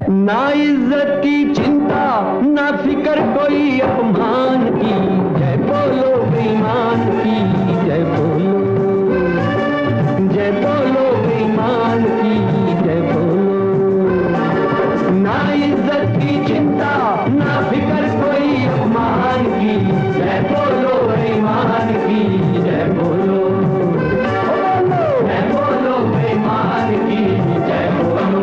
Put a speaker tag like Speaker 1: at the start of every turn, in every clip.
Speaker 1: ना इज्जत की चिंता ना फिकर कोई अपमान की, जय बोलो बेईमान की, जय बोलो, जय बोलो बेईमान की, जय बोलो। ना इज्जत की चिंता ना फिकर कोई अपमान की, जय बोलो बेईमान की, जय बोलो, जय बोलो बेईमान की, जय बोलो।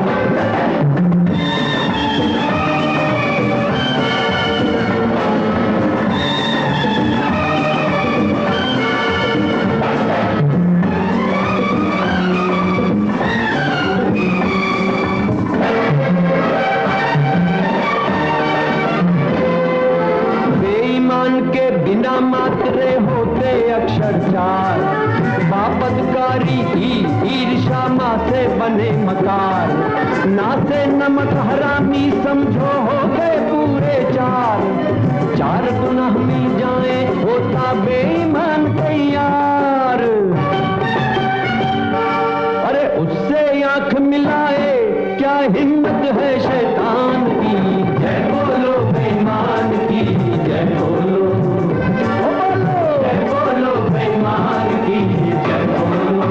Speaker 1: के बिना मात्रे होते अक्षर चार, बापतकारी की ईर्षा माँ से बने मकार, ना से नमक हरामी समझो हो गए पूरे चार, चार गुनाह मिल जाए होता बेईमान तैयार, अरे उससे आंख मिलाए क्या हिम्मत है शैतान की, जय बोलो बेईमान की, जय बोलो, जय बोलो बेईमान की, जय बोलो।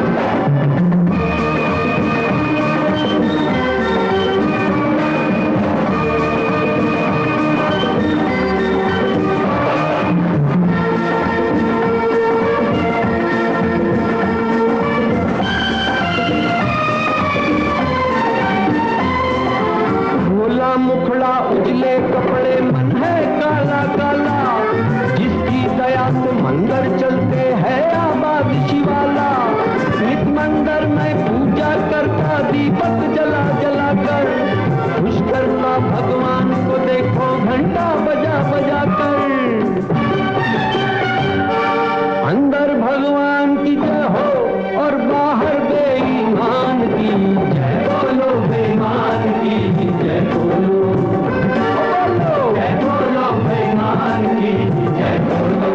Speaker 1: भोला मुखड़ा उजले कपड़े मन है काला काला, जिसकी दया से मंदिर चलते हैं आबाद शिवाला, नित मंदिर में पूजा करता दीपक जला जला कर, खुश करता भगवान को देखो घंटा बजा बजा कर, अंदर भगवान की जय हो और बाहर बेईमान की, जय बोलो बेईमान की, जय बोलो, जय बोलो बेईमान की, जय बोलो।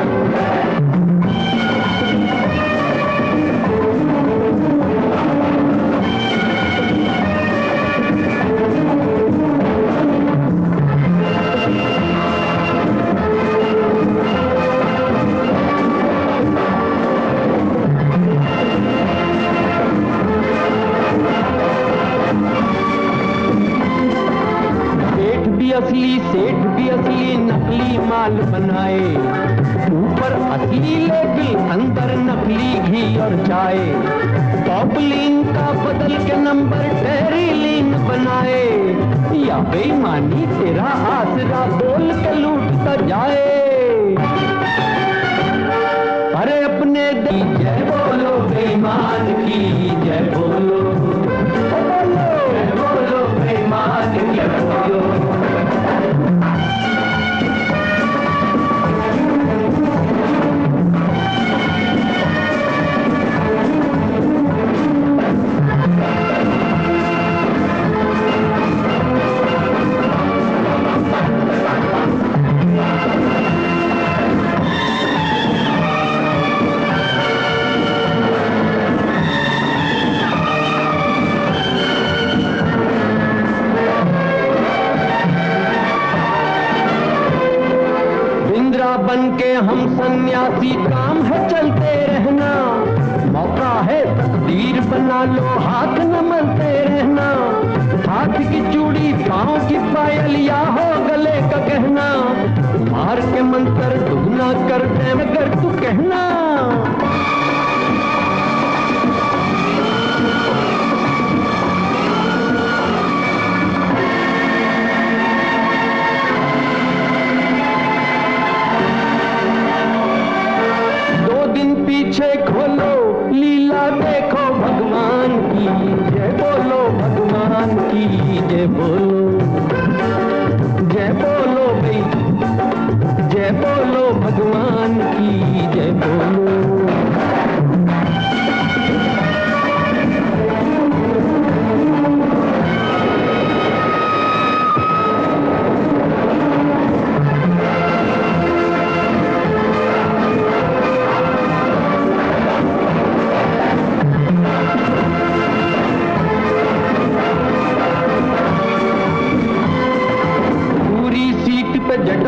Speaker 1: असली सेठ भी असली नकली माल बनाए, ऊपर असली लेकिन अंदर नकली घी और चाय, पॉपलीन का बदल के नंबर टेरीलीन बनाए, या बेईमानी तेरा आसरा बोल के लूटता जाए, अरे अपने जय बोलो बेईमान की, जय बोलो, जय बोलो बेईमान की, जय बोलो। बन के हम सन्यासी काम है चलते रहना, मौका है तकदीर बना लो हाथ न मलते रहना, हाथ की चूड़ी पाँव की पायल या हो गले का गहना, मार के मंत्र दुगना कर दे मगर तू कहना, पीछे खोलो लीला देखो भगवान की, जय बोलो भगवान की, जय बोलो, जय बोलो भाई, जय बोलो भगवान की, जय बोलो।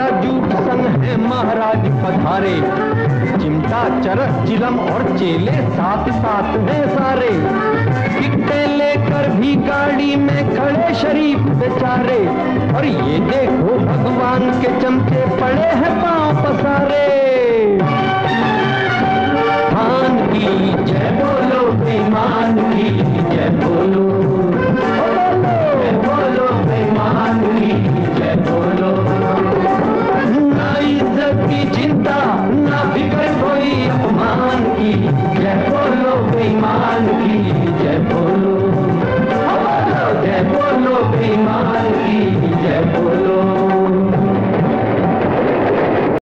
Speaker 1: वाला जूट संग है महाराज पधारे, चिमटा चरस चिलम और चेले साथ साथ हैं सारे। टिकटें लेकर भी गाड़ी में खड़े शरीफ बेचारे, और ये देखो भगवान के चमचे पड़े हैं पांव पसारे।